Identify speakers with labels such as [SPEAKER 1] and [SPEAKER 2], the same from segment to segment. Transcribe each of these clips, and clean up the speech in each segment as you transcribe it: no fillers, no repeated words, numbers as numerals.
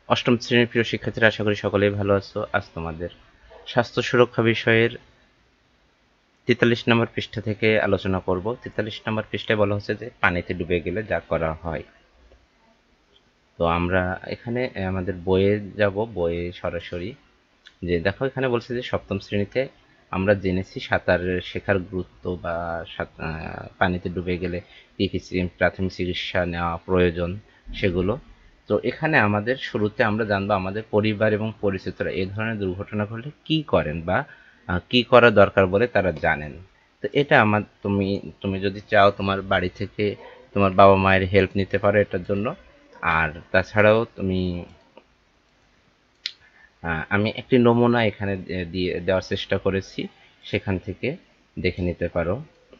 [SPEAKER 1] অষ্টম শ্রেণীর প্রিয় শিক্ষার্থীরা, আশা করি সকলেই ভালো আছো। আজ তোমাদের স্বাস্থ্য সুরক্ষা বিষয়ের 43 নম্বর পৃষ্ঠা থেকে আলোচনা করব। 43 নম্বর পৃষ্ঠায় বলা হচ্ছে যে পানিতে ডুবে গেলে যা করা হয়। তো আমরা এখানে আমাদের বইয়ে যাব, বইয়ে সরাসরি যে দেখো এখানে বলছে যে সপ্তম শ্রেণীতে আমরা জেনেছি সাঁতার শেখার গুরুত্ব বা পানিতে ডুবে গেলে কি কি প্রাথমিক চিকিৎসা নেওয়া প্রয়োজন সেগুলো। তো এখানে আমাদের শুরুতে আমরা জানবো আমাদের পরিবার এবং পরিচিতরা এই ধরনের দুর্ঘটনা ঘটলে কি করেন বা কি করা দরকার বলে তারা জানেন। তো এটা আমার তুমি তুমি যদি চাও তোমার বাড়ি থেকে তোমার বাবা মায়ের হেল্প নিতে পারো এটার জন্য। আর তাছাড়াও তুমি আমি একটি নমুনা এখানে দিয়ে দেওয়ার চেষ্টা করেছি, সেখান থেকে দেখে নিতে পারো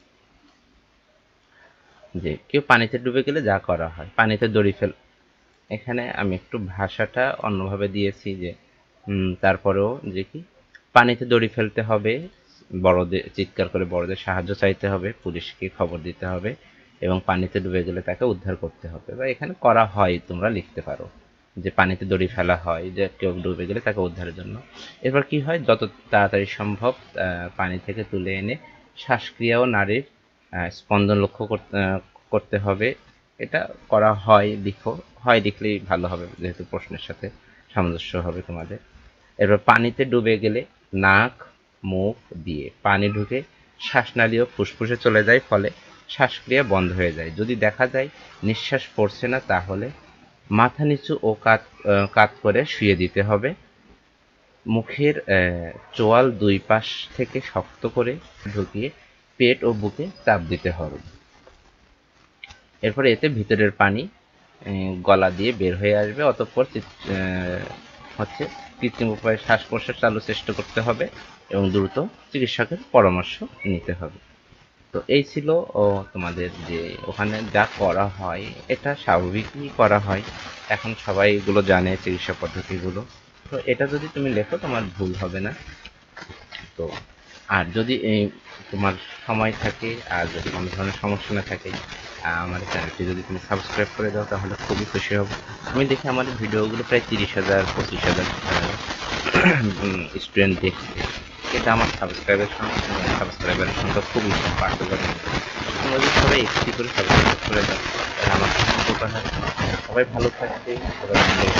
[SPEAKER 1] যে কেউ পানিতে ডুবে গেলে যা করা হয়। পানিতে দড়ি ফেল, এখানে আমি একটু ভাষাটা অন্যভাবে দিয়েছি যে তারপরেও যে কি পানিতে দড়ি ফেলতে হবে, বড়দের চিৎকার করে বড়দের সাহায্য চাইতে হবে, পুলিশকে খবর দিতে হবে এবং পানিতে ডুবে গেলে তাকে উদ্ধার করতে হবে। বা এখানে করা হয় তোমরা লিখতে পারো যে পানিতে দড়ি ফেলা হয় যে কেউ ডুবে গেলে তাকে উদ্ধারের জন্য। এরপর কি হয়, যত তাড়াতাড়ি সম্ভব পানি থেকে তুলে এনে শ্বাসক্রিয়া ও নারীর স্পন্দন লক্ষ্য করতে হবে। এটা করা হয়, লিখো, হয় লিখলেই ভালো হবে যেহেতু প্রশ্নের সাথে সামঞ্জস্য হবে তোমাদের। এরপর পানিতে ডুবে গেলে নাক মুখ দিয়ে পানি ঢুকে শ্বাসনালী ও ফুসফুসে চলে যায়, ফলে শ্বাসক্রিয়া বন্ধ হয়ে যায়। যদি দেখা যায় নিঃশ্বাস পড়ছে না, তাহলে মাথা নিচু ও কাত করে শুয়ে দিতে হবে। মুখের চোয়াল দুই পাশ থেকে শক্ত করে ঢুকিয়ে পেট ও বুকে চাপ দিতে হবে। এরপরে এতে ভিতরের পানি গলা দিয়ে বের হয়ে আসবে। অতঃপর হচ্ছে কৃত্রিম উপায়ে শ্বাস প্রশ্বাস চালু চেষ্টা করতে হবে এবং দ্রুত চিকিৎসকের পরামর্শ নিতে হবে। তো এই ছিল তোমাদের যে ওখানে যা করা হয়, এটা স্বাভাবিকই করা হয়, এখন সবাই এগুলো জানে চিকিৎসা পদ্ধতিগুলো। তো এটা যদি তুমি লেখো তোমার ভুল হবে না। তো আর যদি এই তোমার সময় থাকে আর যদি কোনো ধরনের সমস্যা না থাকে, আমার চ্যানেলটি যদি তুমি সাবস্ক্রাইব করে দাও তাহলে খুবই খুশি হব। আমি দেখি আমাদের ভিডিওগুলো প্রায় 30,000 25,000 স্টুডেন্ট দেখছে। এটা আমার সাবস্ক্রাইবারের সংখ্যা খুবই কম, পার্থক্য। তোমরা যদি সবাই একটি করে সাবস্ক্রাইব করে দাও তাহলে আমার খুব উপকার হয়। সবাই ভালো থাকবে, সবাই